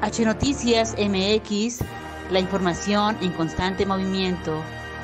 H Noticias MX, la información en constante movimiento.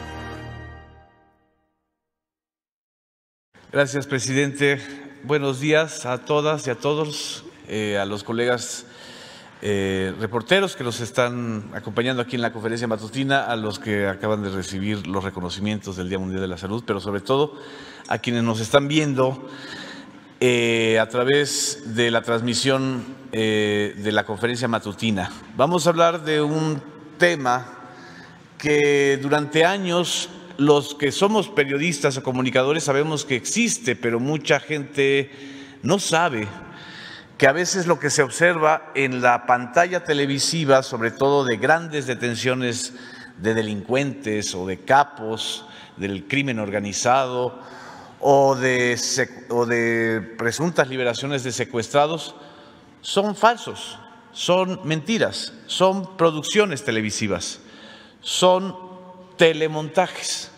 Gracias, presidente. Buenos días a todas y a todos, a los colegas reporteros que nos están acompañando aquí en la conferencia matutina, a los que acaban de recibir los reconocimientos del Día Mundial de la Salud, pero sobre todo a quienes nos están viendo a través de la transmisión de la conferencia matutina. Vamos a hablar de un tema que durante años los que somos periodistas o comunicadores sabemos que existe, pero mucha gente no sabe que a veces lo que se observa en la pantalla televisiva, sobre todo de grandes detenciones de delincuentes o de capos del crimen organizado o de presuntas liberaciones de secuestrados, son falsos, son mentiras, son producciones televisivas, son telemontajes.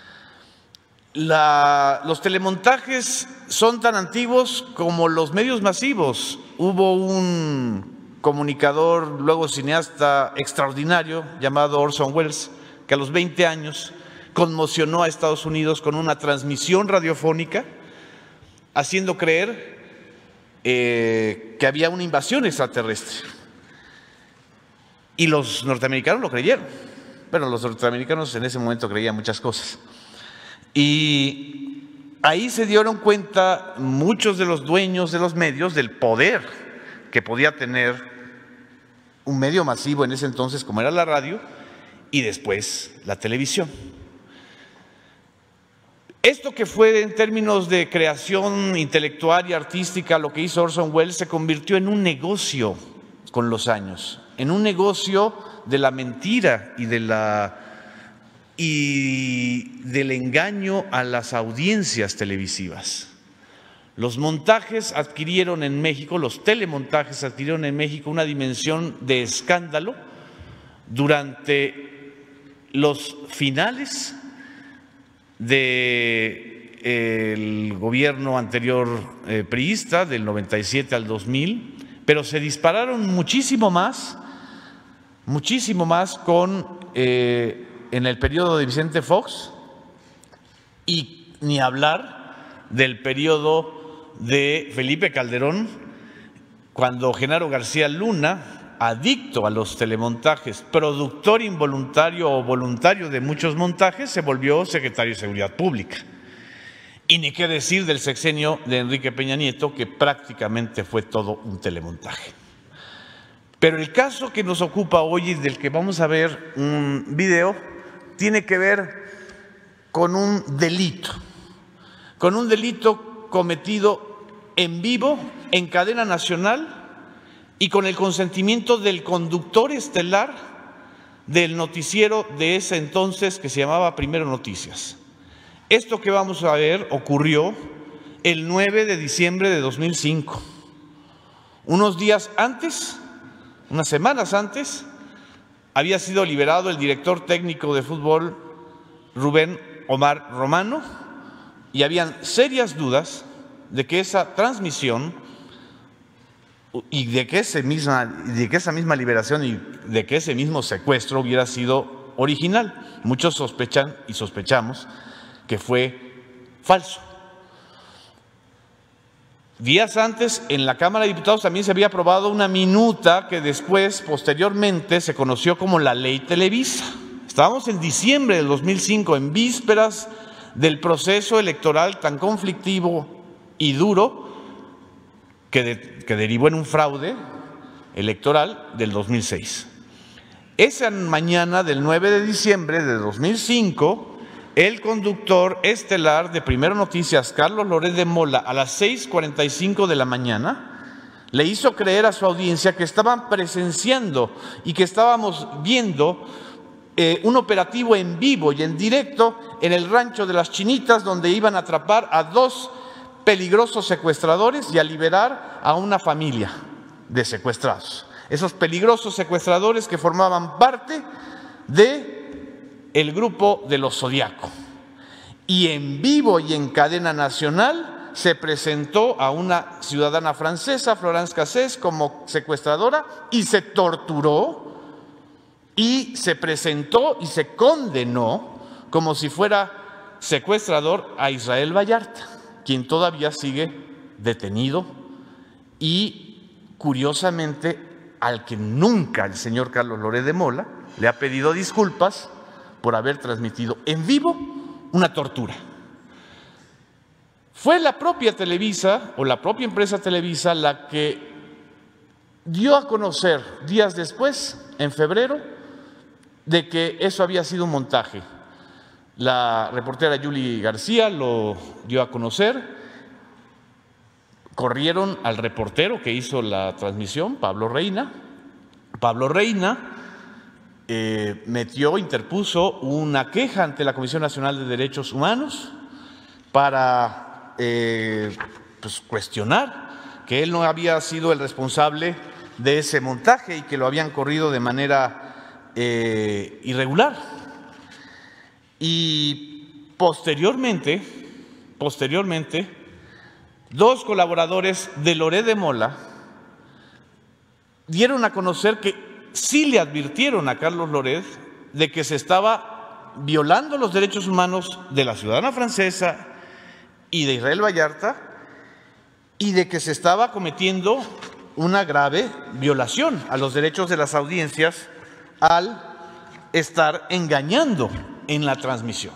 Los telemontajes son tan antiguos como los medios masivos. Hubo un comunicador, luego cineasta extraordinario, llamado Orson Welles, que a los 20 años conmocionó a Estados Unidos con una transmisión radiofónica, haciendo creer que había una invasión extraterrestre. Y los norteamericanos lo creyeron. Bueno, los norteamericanos en ese momento creían muchas cosas. Y ahí se dieron cuenta muchos de los dueños de los medios del poder que podía tener un medio masivo en ese entonces, como era la radio, y después la televisión. Esto que fue en términos de creación intelectual y artística, lo que hizo Orson Welles, se convirtió en un negocio con los años, en un negocio de la mentira y del engaño a las audiencias televisivas. Los montajes adquirieron en México, los telemontajes adquirieron en México una dimensión de escándalo durante los finales del gobierno anterior priista, del 97 al 2000, pero se dispararon muchísimo más en el periodo de Vicente Fox, y ni hablar del periodo de Felipe Calderón, cuando Genaro García Luna, adicto a los telemontajes, productor involuntario o voluntario de muchos montajes, se volvió secretario de Seguridad Pública. Y ni qué decir del sexenio de Enrique Peña Nieto, que prácticamente fue todo un telemontaje. Pero el caso que nos ocupa hoy y del que vamos a ver un video tiene que ver con un delito cometido en vivo, en cadena nacional y con el consentimiento del conductor estelar del noticiero de ese entonces que se llamaba Primero Noticias. Esto que vamos a ver ocurrió el 9 de diciembre de 2005. Unos días antes, unas semanas antes, había sido liberado el director técnico de fútbol Rubén Omar Romano, y habían serias dudas de que esa transmisión y de que esa misma liberación y de que ese mismo secuestro hubiera sido original. Muchos sospechan y sospechamos que fue falso. Días antes, en la Cámara de Diputados también se había aprobado una minuta que después, posteriormente, se conoció como la Ley Televisa. Estábamos en diciembre del 2005, en vísperas del proceso electoral tan conflictivo y duro que derivó en un fraude electoral del 2006. Esa mañana del 9 de diciembre de 2005, el conductor estelar de Primero Noticias, Carlos Loret de Mola, a las 6:45 de la mañana, le hizo creer a su audiencia que estaban presenciando y que estábamos viendo un operativo en vivo y en directo en el rancho de las Chinitas, donde iban a atrapar a 2 peligrosos secuestradores y a liberar a una familia de secuestrados. Esos peligrosos secuestradores que formaban parte del grupo de los Zodiaco. Y en vivo y en cadena nacional se presentó a una ciudadana francesa, Florence Cassés, como secuestradora y se torturó y se presentó y se condenó como si fuera secuestrador a Israel Vallarta, quien todavía sigue detenido y, curiosamente, al que nunca el señor Carlos Loret de Mola le ha pedido disculpas por haber transmitido en vivo una tortura. Fue la propia Televisa o la propia empresa Televisa la que dio a conocer días después, en febrero, de que eso había sido un montaje. La reportera Yuli García lo dio a conocer. Corrieron al reportero que hizo la transmisión, Pablo Reina. Pablo Reina interpuso una queja ante la Comisión Nacional de Derechos Humanos para cuestionar que él no había sido el responsable de ese montaje y que lo habían corrido de manera irregular. Y posteriormente, dos colaboradores de Loret de Mola dieron a conocer que sí le advirtieron a Carlos Loret de que se estaba violando los derechos humanos de la ciudadana francesa y de Israel Vallarta y de que se estaba cometiendo una grave violación a los derechos de las audiencias al estar engañando en la transmisión.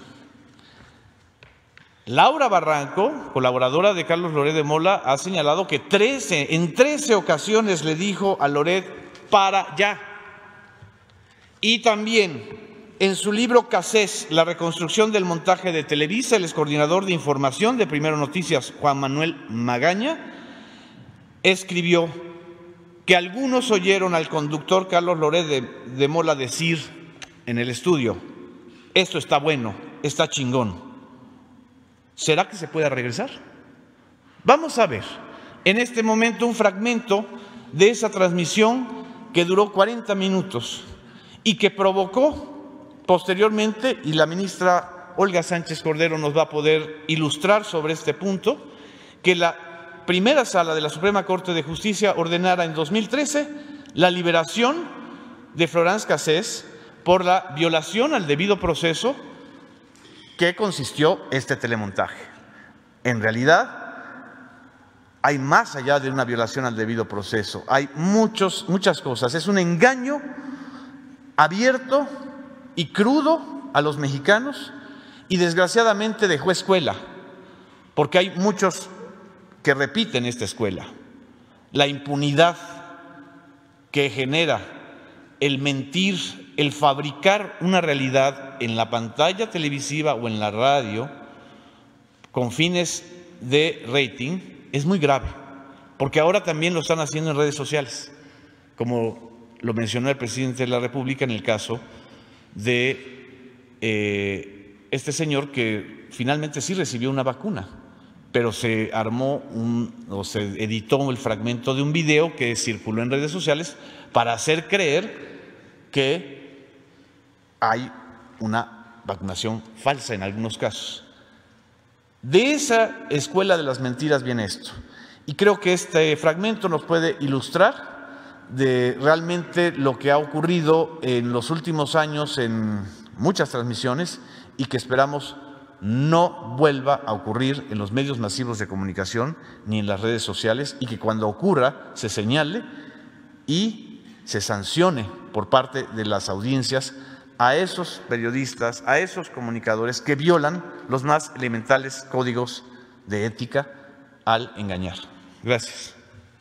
Laura Barranco, colaboradora de Carlos Loret de Mola, ha señalado que en 13 ocasiones le dijo a Loret para ya. Y también en su libro Cassés, la reconstrucción del montaje de Televisa, el excoordinador de información de Primero Noticias, Juan Manuel Magaña, escribió que algunos oyeron al conductor Carlos Loret de Mola decir en el estudio: esto está bueno, está chingón. ¿Será que se pueda regresar? Vamos a ver en este momento un fragmento de esa transmisión que duró 40 minutos y que provocó posteriormente, y la ministra Olga Sánchez Cordero nos va a poder ilustrar sobre este punto, que la primera sala de la Suprema Corte de Justicia ordenara en 2013 la liberación de Florence Cassés por la violación al debido proceso que consistió este telemontaje. En realidad, hay más allá de una violación al debido proceso, hay muchas cosas. Es un engaño abierto y crudo a los mexicanos y desgraciadamente dejó escuela, porque hay muchos que repiten esta escuela. La impunidad que genera el mentir, el fabricar una realidad en la pantalla televisiva o en la radio con fines de rating es muy grave, porque ahora también lo están haciendo en redes sociales, como lo mencionó el presidente de la República en el caso de este señor que finalmente sí recibió una vacuna, pero se armó se editó el fragmento de un video que circuló en redes sociales para hacer creer que hay una vacunación falsa en algunos casos. De esa escuela de las mentiras viene esto. Y creo que este fragmento nos puede ilustrar de realmente lo que ha ocurrido en los últimos años en muchas transmisiones y que esperamos no vuelva a ocurrir en los medios masivos de comunicación ni en las redes sociales, y que cuando ocurra se señale y se sancione por parte de las audiencias a esos periodistas, a esos comunicadores que violan los más elementales códigos de ética al engañar. Gracias.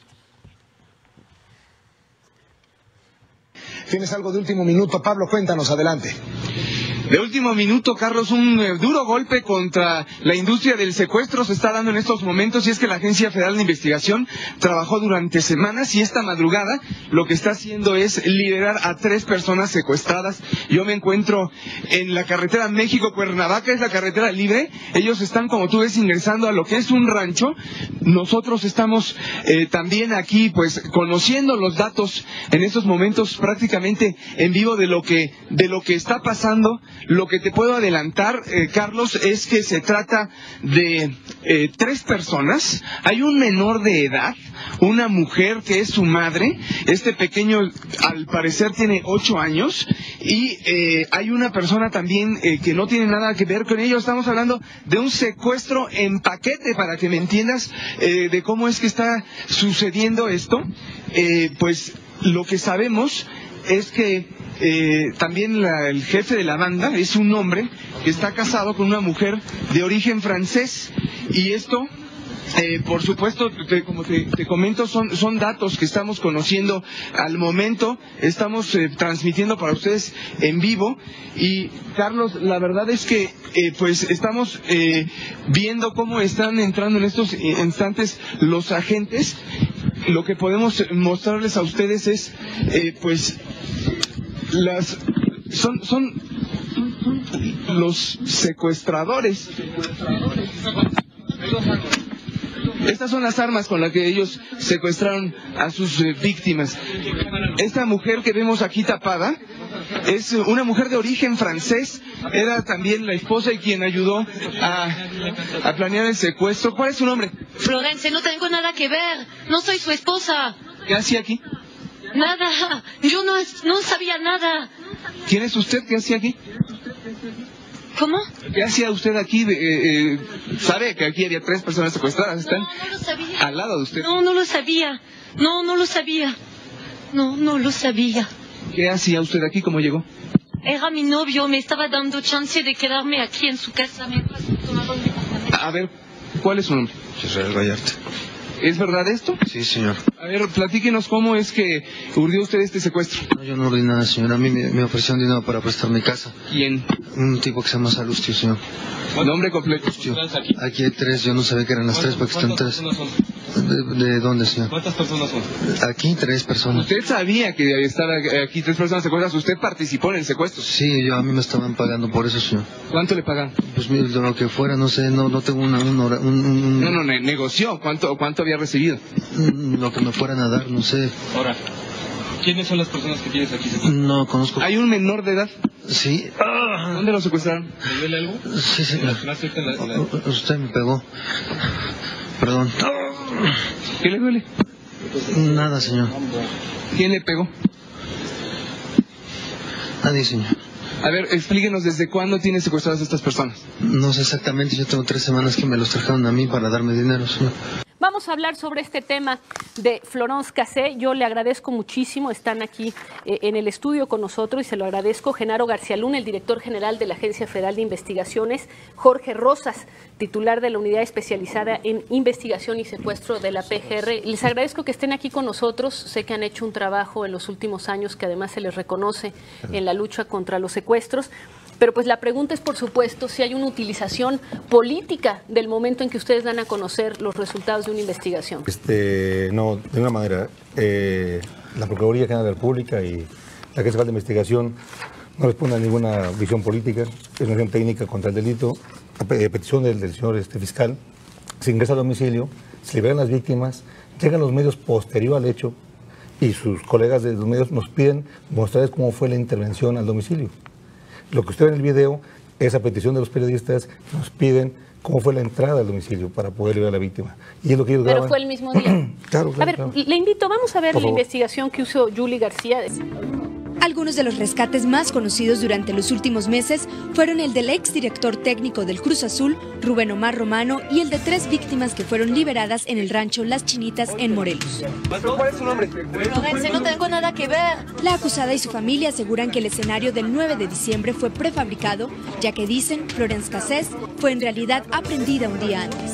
Tienes algo de último minuto, Pablo, cuéntanos, adelante. De último minuto, Carlos, un duro golpe contra la industria del secuestro se está dando en estos momentos, y es que la Agencia Federal de Investigación trabajó durante semanas y esta madrugada lo que está haciendo es liberar a 3 personas secuestradas. Yo me encuentro en la carretera México-Cuernavaca, es la carretera libre. Ellos están, como tú ves, ingresando a lo que es un rancho. Nosotros estamos también aquí, pues, conociendo los datos en estos momentos prácticamente en vivo de lo que está pasando lo que te puedo adelantar, Carlos, es que se trata de 3 personas. Hay un menor de edad, una mujer que es su madre. Este pequeño, al parecer, tiene 8 años. Y hay una persona también que no tiene nada que ver con ello. Estamos hablando de un secuestro en paquete, para que me entiendas de cómo es que está sucediendo esto. Pues lo que sabemos es que también el jefe de la banda es un hombre que está casado con una mujer de origen francés, y esto, por supuesto, como te comento, son datos que estamos conociendo al momento. Estamos transmitiendo para ustedes en vivo. Y Carlos, la verdad es que pues estamos viendo cómo están entrando en estos instantes los agentes. Lo que podemos mostrarles a ustedes es pues son los secuestradores. Estas son las armas con las que ellos secuestraron a sus víctimas. Esta mujer que vemos aquí tapada es una mujer de origen francés. Era también la esposa y quien ayudó a planear el secuestro. ¿Cuál es su nombre? Florence, no tengo nada que ver. No soy su esposa. ¿Qué hacía aquí? Nada. Yo no sabía nada. ¿Quién es usted? ¿Qué hacía aquí? ¿Cómo? ¿Qué hacía usted aquí? ¿Sabe que aquí había 3 personas secuestradas? Están no lo sabía. Al lado de usted. No lo sabía. No lo sabía. No lo sabía. ¿Qué hacía usted aquí? ¿Cómo llegó? Era mi novio. Me estaba dando chance de quedarme aquí en su casa mientras tomaban mi departamento. A ver, ¿cuál es su nombre? Israel Vallarta. ¿Es verdad esto? Sí, señor. A ver, platíquenos cómo es que urdió usted este secuestro. No, yo no urdí nada, señor. A mí me ofrecieron dinero para prestar mi casa. ¿Quién? Un tipo que se llama Salustio, señor. Nombre completo. Aquí hay 3, yo no sabía que eran las 3 porque están 3. ¿De dónde, señor? ¿Cuántas personas son? Aquí 3 personas. ¿Usted sabía que debía estar aquí 3 personas secuestradas? ¿Usted participó en el secuestro? Sí, a mí me estaban pagando por eso, señor. ¿Cuánto le pagan? Pues mire, lo que fuera, no sé, no tengo No, negoció. ¿Cuánto había recibido? Lo que me fueran a dar, no sé. Ahora, ¿quiénes son las personas que tienes aquí? No conozco. ¿Hay un menor de edad? Sí. ¿Dónde lo secuestraron? ¿Le duele algo? Sí, señor. Usted me pegó. Perdón. ¿Qué le duele? Nada, señor. ¿Quién le pegó? Nadie, señor. A ver, explíquenos desde cuándo tiene secuestradas a estas personas. No sé exactamente, yo tengo 3 semanas que me los trajeron a mí para darme dinero, señor. Vamos a hablar sobre este tema de Florence Cassé. Yo le agradezco muchísimo, están aquí en el estudio con nosotros y se lo agradezco. Genaro García Luna, el director general de la Agencia Federal de Investigaciones, Jorge Rosas, titular de la Unidad Especializada en Investigación y Secuestro de la PGR. Les agradezco que estén aquí con nosotros. Sé que han hecho un trabajo en los últimos años que además se les reconoce en la lucha contra los secuestros. Pero pues la pregunta es, por supuesto, si hay una utilización política del momento en que ustedes dan a conocer los resultados de una investigación. No, de una manera. La Procuraduría General de la República y la Agencia Federal de Investigación no responden a ninguna visión política. Es una acción técnica contra el delito. A petición del señor fiscal, se ingresa al domicilio, se liberan las víctimas, llegan los medios posterior al hecho y sus colegas de los medios nos piden mostrarles cómo fue la intervención al domicilio. Lo que usted ve en el video es a petición de los periodistas que nos piden cómo fue la entrada al domicilio para poder liberar a la víctima. Y es lo que ellos graban. Pero fue el mismo día. Claro. A ver, le invito, vamos a ver la investigación que hizo Julie García. Algunos de los rescates más conocidos durante los últimos meses fueron el del exdirector técnico del Cruz Azul, Rubén Omar Romano, y el de 3 víctimas que fueron liberadas en el rancho Las Chinitas en Morelos. ¿Cuál es su nombre? Florence, no tengo nada que ver. La acusada y su familia aseguran que el escenario del 9 de diciembre fue prefabricado, ya que dicen Florence Cassé fue en realidad aprendida un día antes.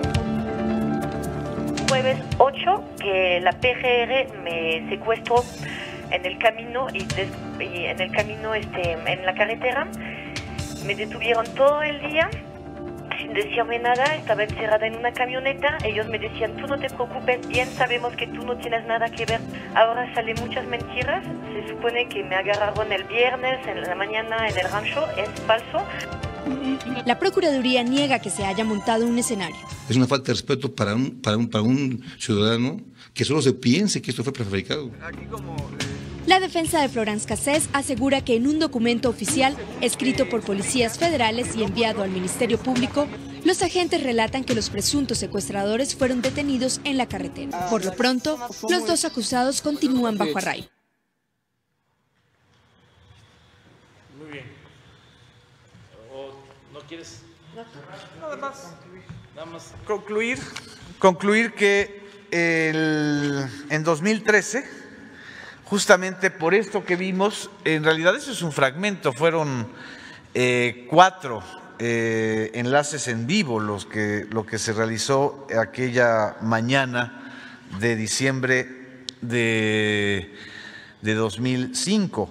Jueves 8 que la PGR me secuestró en el camino y en el camino en la carretera. Me detuvieron todo el día sin decirme nada. Estaba encerrada en una camioneta. Ellos me decían, tú no te preocupes, bien sabemos que tú no tienes nada que ver. Ahora salen muchas mentiras. Se supone que me agarraron el viernes en la mañana en el rancho. Es falso. La Procuraduría niega que se haya montado un escenario. Es una falta de respeto para un ciudadano que solo se piense que esto fue prefabricado. Aquí como La defensa de Florence Cassés asegura que en un documento oficial escrito por policías federales y enviado al Ministerio Público, los agentes relatan que los presuntos secuestradores fueron detenidos en la carretera. Por lo pronto, los dos acusados continúan bajo arraigo. Muy bien. ¿O no quieres? Nada más concluir que en 2013, justamente por esto que vimos, en realidad eso es un fragmento, fueron 4 enlaces en vivo lo que se realizó aquella mañana de diciembre de 2005.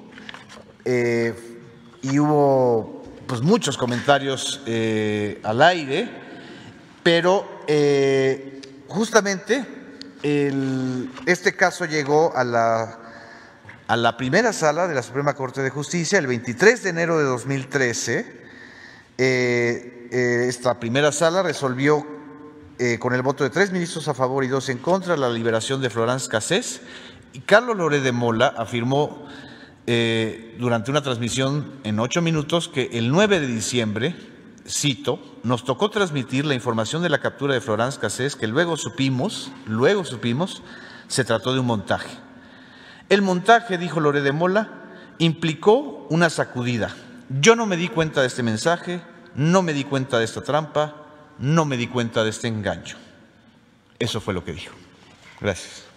Y hubo pues muchos comentarios al aire, pero justamente este caso llegó a la primera sala de la Suprema Corte de Justicia el 23 de enero de 2013. Esta primera sala resolvió con el voto de 3 ministros a favor y 2 en contra la liberación de Florence Cassés, y Carlos Loret de Mola afirmó durante una transmisión en 8 minutos que el 9 de diciembre, cito, nos tocó transmitir la información de la captura de Florence Cassés que luego supimos, se trató de un montaje. El montaje, dijo Loret de Mola, implicó una sacudida. Yo no me di cuenta de este mensaje, no me di cuenta de esta trampa, no me di cuenta de este engaño. Eso fue lo que dijo. Gracias.